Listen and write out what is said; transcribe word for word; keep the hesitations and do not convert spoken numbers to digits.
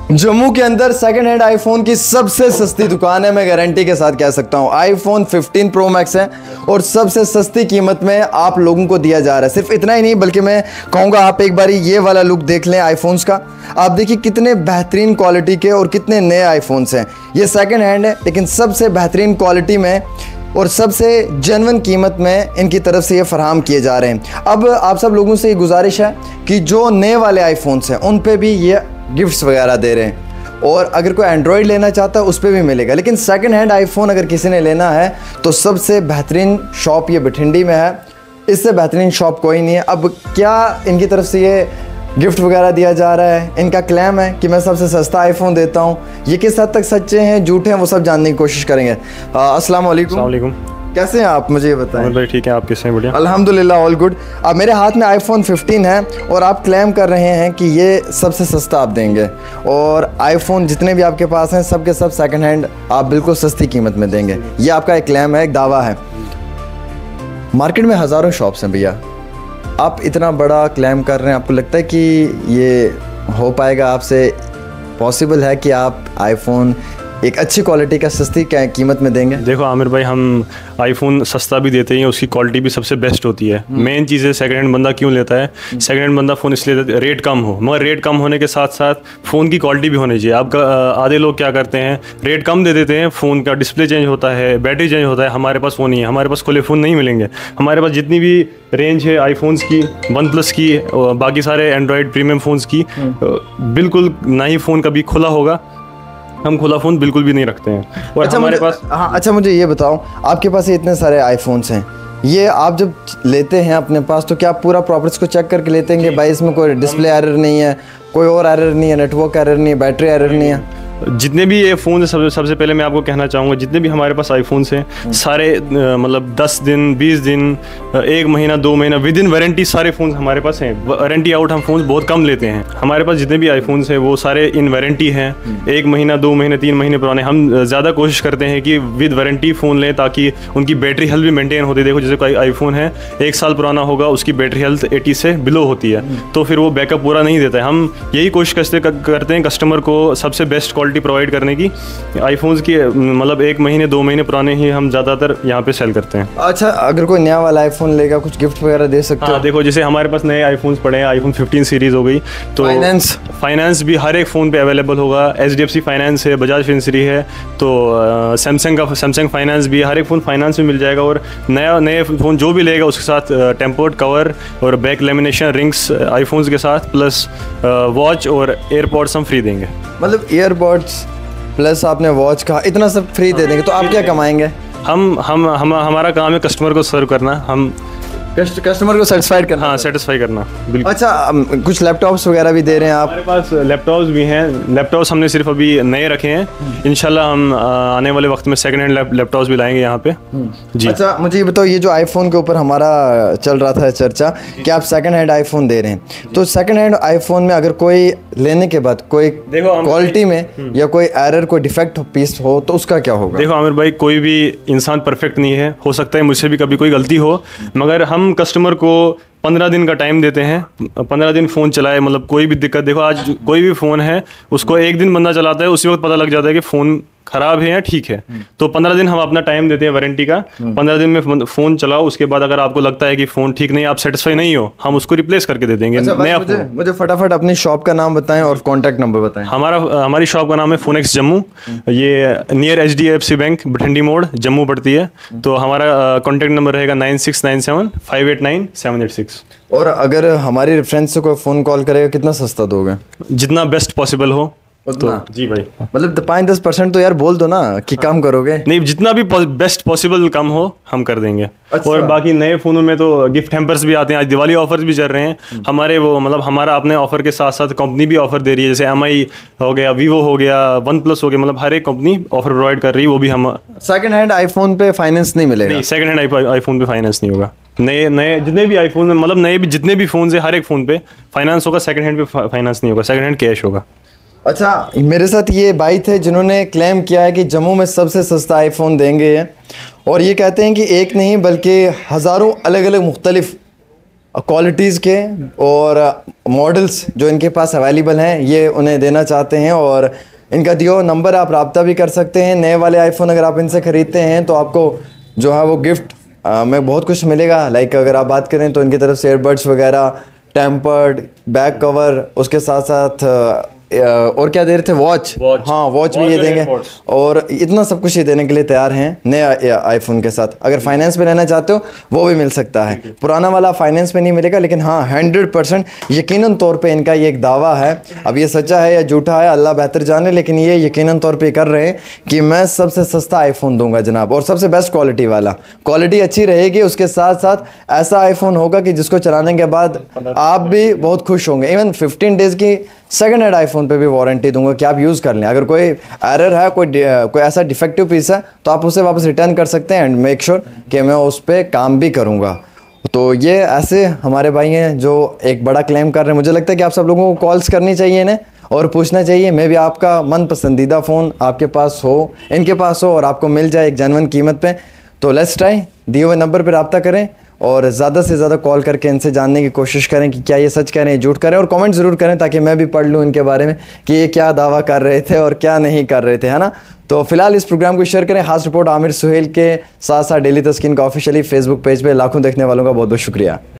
जम्मू के अंदर second hand iPhone की सबसे सस्ती दुकान है, मैं गारंटी के साथ कह सकता हूँ। आईफोन फिफ्टीन प्रो मैक्स है और सबसे सस्ती कीमत में आप लोगों को दिया जा रहा है। सिर्फ इतना ही नहीं बल्कि मैं कहूँगा आप एक बारी ये वाला लुक देख लें आईफोन्स का। आप देखिए कितने बेहतरीन क्वालिटी के और कितने नए आईफोन्स हैं। ये सेकंड हैंड है लेकिन सबसे बेहतरीन क्वालिटी में और सबसे जेन्युइन कीमत में इनकी तरफ से ये फराहम किए जा रहे हैं। अब आप सब लोगों से ये गुजारिश है कि जो नए वाले आईफोन्स हैं उन पे भी ये गिफ्ट्स वगैरह दे रहे हैं, और अगर कोई एंड्रॉयड लेना चाहता है उस पर भी मिलेगा। लेकिन सेकंड हैंड आईफोन अगर किसी ने लेना है तो सबसे बेहतरीन शॉप ये बठिंडी में है, इससे बेहतरीन शॉप कोई नहीं है। अब क्या इनकी तरफ से ये गिफ्ट वगैरह दिया जा रहा है, इनका क्लेम है कि मैं सबसे सस्ता आईफोन देता हूँ, ये किस हद तक सच्चे हैं झूठे हैं वो सब जानने की कोशिश करेंगे। अस्सलाम वालेकुम, कैसे हैं आप, मुझे ये बताएं। भाई ठीक है, आप कैसे हैं? बढ़िया अल्हम्दुलिल्लाह, ऑल गुड। अब मेरे हाथ में आईफोन फिफ्टीन है और आप क्लेम कर रहे हैं कि ये सबसे सस्ता आप देंगे, और आईफोन जितने भी आपके पास हैं सब के सब सेकंड हैंड आप बिल्कुल सस्ती कीमत में देंगे। ये आपका एक क्लेम है, एक दावा है। मार्केट में हज़ारों शॉप्स हैं भैया, आप इतना बड़ा क्लेम कर रहे हैं, आपको लगता है कि ये हो पाएगा आपसे? पॉसिबल है कि आप आईफोन एक अच्छी क्वालिटी का सस्ती कीमत में देंगे? देखो आमिर भाई, हम आईफोन सस्ता भी देते हैं, उसकी क्वालिटी भी सबसे बेस्ट होती है। मेन चीज़ है सेकंड हैंड बंदा क्यों लेता है। सेकंड हैंड बंदा फ़ोन इसलिए देता है रेट कम हो, मगर रेट कम होने के साथ साथ फ़ोन की क्वालिटी भी होनी चाहिए। आपका आधे लोग क्या करते हैं, रेट कम दे देते हैं, फ़ोन का डिस्प्ले चेंज होता है, बैटरी चेंज होता है। हमारे पास वो नहीं है, हमारे पास खुले फ़ोन नहीं मिलेंगे। हमारे पास जितनी भी रेंज है आईफोन्स की, वन प्लस की, बाकी सारे एंड्रॉयड प्रीमियम फ़ोन्स की, बिल्कुल ना ही फ़ोन कभी खुला होगा। हम खुला फ़ोन बिल्कुल भी नहीं रखते हैं। और अच्छा, हमारे मुझे, पास हाँ अच्छा मुझे ये बताओ, आपके पास ये इतने सारे आईफोन्स हैं, ये आप जब लेते हैं अपने पास तो क्या आप पूरा प्रॉपर्टीज को चेक करके लेते हैं कि भाई इसमें कोई डिस्प्ले एरर नहीं है, कोई और एरर नहीं है, नेटवर्क एरर नहीं है, बैटरी एरर नहीं है? जितने भी ये फ़ोन सबसे सबसे पहले मैं आपको कहना चाहूँगा, जितने भी हमारे पास आईफोन्स हैं सारे मतलब दस दिन बीस दिन एक महीना दो महीना विद इन वारंटी सारे फ़ोन हमारे पास हैं। वारंटी आउट हम फ़ोन बहुत कम लेते हैं। हमारे पास जितने भी आईफोन्स हैं वो सारे इन वारंटी हैं, एक महीना दो महीने तीन महीने पुराने। हम ज़्यादा कोशिश करते हैं कि विद वारंटी फ़ोन लें ताकि उनकी बैटरी हेल्थ भी मेनटेन होती है। देखो जैसे कोई आईफोन है एक साल पुराना होगा, उसकी बैटरी हेल्थ एटी से बिलो होती है, तो फिर वो बैकअप पूरा नहीं देता है। हम यही कोशिश करते हैं कस्टमर को सबसे बेस्ट क्वालिटी प्रोवाइड करने की। आईफोन्स की मतलब एक महीने दो महीने पुराने ही हम ज़्यादातर यहाँ पे सेल करते हैं। अच्छा, अगर कोई नया वाला आईफोन लेगा कुछ गिफ्ट वगैरह दे सकते हो? हाँ, देखो जैसे हमारे पास नए आईफोन्स पड़े हैं, आईफोन फिफ्टीन सीरीज़ हो गई, तो फाइनेंस फाइनेंस भी हर एक फ़ोन पे अवेलेबल होगा। H D F C finance है, बजाज फिनसरी है, तो सैमसंग का सैमसंग फाइनेंस भी, हर एक फ़ोन फाइनेंस में मिल जाएगा। और नया नए फ़ोन जो भी लेगा उसके साथ टेम्पर्ड कवर और बैक लेमिनेशन रिंग्स आईफोन्स के साथ, प्लस वॉच और एयरपॉड्स हम फ्री देंगे। मतलब एयरपॉड्स प्लस आपने वॉच का इतना सब फ्री दे देंगे, तो आप क्या कमाएंगे? हम हम हम हमारा काम है कस्टमर को सर्व करना, हम कस्टमर को सेटिस्फाइड करना। हाँ, सेटिस्फाई करना, बिल्कुल। अच्छा, कुछ लैपटॉप्स वगैरह भी दे रहे हैं आप? हमारे पास लैपटॉप्स भी हैं। लैपटॉप्स हमने सिर्फ अभी नए रखे हैं, इंशाल्लाह हम आने वाले वक्त में सेकंड हैंड लैपटॉप्स भी लाएंगे यहाँ पे जी। अच्छा मुझे ये बताओ, ये जो आईफोन के ऊपर हमारा चल रहा था चर्चा कि आप सेकंड हैंड आईफोन दे रहे हैं, तो सेकंड हैंड आईफोन में अगर कोई लेने के बाद कोई क्वालिटी में या कोई एरर कोई डिफेक्ट पीस हो तो उसका क्या होगा? देखो आमिर भाई, कोई भी इंसान परफेक्ट नहीं है, हो सकता है मुझसे भी कभी कोई गलती हो, मगर हम कस्टमर को पंद्रह दिन का टाइम देते हैं। पंद्रह दिन फ़ोन चलाए, मतलब कोई भी दिक्कत, देखो आज कोई भी फ़ोन है उसको एक दिन बंदा चलाता है, उसी वक्त पता लग जाता है कि फ़ोन ख़राब है या ठीक है। तो पंद्रह दिन हम अपना टाइम देते हैं वारंटी का। पंद्रह दिन में फ़ोन चलाओ, उसके बाद अगर आपको लगता है कि फ़ोन ठीक नहीं, आप सेटिस्फाई नहीं हो, हम उसको रिप्लेस करके दे देंगे। अच्छा, नया मुझे, मुझे फटाफट अपनी शॉप का नाम बताएं और कॉन्टैक्ट नंबर बताएं। हमारा हमारी शॉप का नाम है फोनेक्स जम्मू, ये near H D F C bank Bathindi मोड़ जम्मू पड़ती है। तो हमारा कॉन्टैक्ट नंबर रहेगा nine six nine seven five eight nine seven eight six. और अगर हमारी रेफरेंस से कोई फ़ोन कॉल करेगा कितना सस्ता दोगे? जितना बेस्ट पॉसिबल हो तो जी भाई। मतलब पाँच दस परसेंट तो यार बोल दो ना कि कम करोगे। नहीं, जितना भी बेस्ट पॉसिबल कम हो हम कर देंगे। अच्छा। और बाकी नए फ़ोनों में तो गिफ्ट हैम्पर्स भी आते हैं, आज दिवाली ऑफर्स भी चल रहे हैं हमारे। वो मतलब हमारा अपने ऑफर के साथ साथ कंपनी भी ऑफर दे रही है, जैसे एम आई हो गया, वीवो हो गया, वन प्लस हो गया, मतलब हर एक कंपनी ऑफर प्रोवाइड कर रही है, वो भी हम। सेकंड हैंड आईफोन पे फाइनेंस नहीं मिलेगा? नहीं, सेकंड हैंड आईफोन पे फाइनेंस नहीं होगा। नए नए जितने भी आईफोन में, मतलब नए भी जितने भी फ़ोन है हर एक फ़ोन पे फाइनेंस होगा, सेकंड हैंड पे फाइनेंस नहीं होगा, सेकंड हैंड कैश होगा। अच्छा, मेरे साथ ये भाई थे जिन्होंने क्लेम किया है कि जम्मू में सबसे सस्ता आईफोन देंगे, और ये कहते हैं कि एक नहीं बल्कि हज़ारों अलग अलग मुख्तलिफ क्वालिटीज़ के और मॉडल्स जो इनके पास अवेलेबल हैं ये उन्हें देना चाहते हैं, और इनका दियो नंबर आप रब्ता भी कर सकते हैं। नए वाले आईफोन अगर आप इनसे ख़रीदते हैं तो आपको जो है वो गिफ्ट में बहुत कुछ मिलेगा। लाइक अगर आप बात करें तो इनकी तरफ से एयरबड्स वगैरह, टेम्पर्ड बैक कवर, उसके साथ साथ और क्या दे रहे थे, वॉच, हाँ वॉच भी ये देंगे, और इतना सब कुछ ये देने के लिए तैयार हैं नए आईफोन के साथ। अगर फाइनेंस पे लेना चाहते हो वो भी मिल सकता है। पुराना वाला फाइनेंस पे नहीं मिलेगा, लेकिन हाँ हंड्रेड परसेंट यकीनन तौर पे इनका ये एक दावा है। अब ये सच्चा है या झूठा है अल्लाह बेहतर जाने, लेकिन ये यकीनन तौर पर कर रहे हैं कि मैं सबसे सस्ता आईफोन दूंगा जनाब, और सबसे बेस्ट क्वालिटी वाला। क्वालिटी अच्छी रहेगी, उसके साथ साथ ऐसा आईफोन होगा कि जिसको चलाने के बाद आप भी बहुत खुश होंगे। इवन फिफ्टीन डेज़ की सेकंड हैंड आईफोन पे भी वारंटी दूंगा कि आप यूज़ कर लें। अगर कोई एरर है, कोई कोई ऐसा डिफेक्टिव पीस है तो आप उसे वापस रिटर्न कर सकते हैं, एंड मेक श्योर कि मैं उस पर काम भी करूंगा। तो ये ऐसे हमारे भाई हैं जो एक बड़ा क्लेम कर रहे हैं। मुझे लगता है कि आप सब लोगों को कॉल्स करनी चाहिए इन्हें और पूछना चाहिए, मे भी आपका मन पसंदीदा फ़ोन आपके पास हो, इनके पास हो, और आपको मिल जाए एक जेन्युइन कीमत पे। तो लेट्स ट्राई, दिए हुए नंबर पर रब्ता करें और ज़्यादा से ज़्यादा कॉल करके इनसे जानने की कोशिश करें कि क्या ये सच कह रहे हैं, झूठ करें, और कमेंट ज़रूर करें ताकि मैं भी पढ़ लूँ इनके बारे में कि ये क्या दावा कर रहे थे और क्या नहीं कर रहे थे, है ना। तो फिलहाल इस प्रोग्राम को शेयर करें। खास रिपोर्ट आमिर सुहेल के साथ साथ डेली तस्कीन का ऑफिशियली फेसबुक पेज पे लाखों देखने वालों का बहुत बहुत शुक्रिया।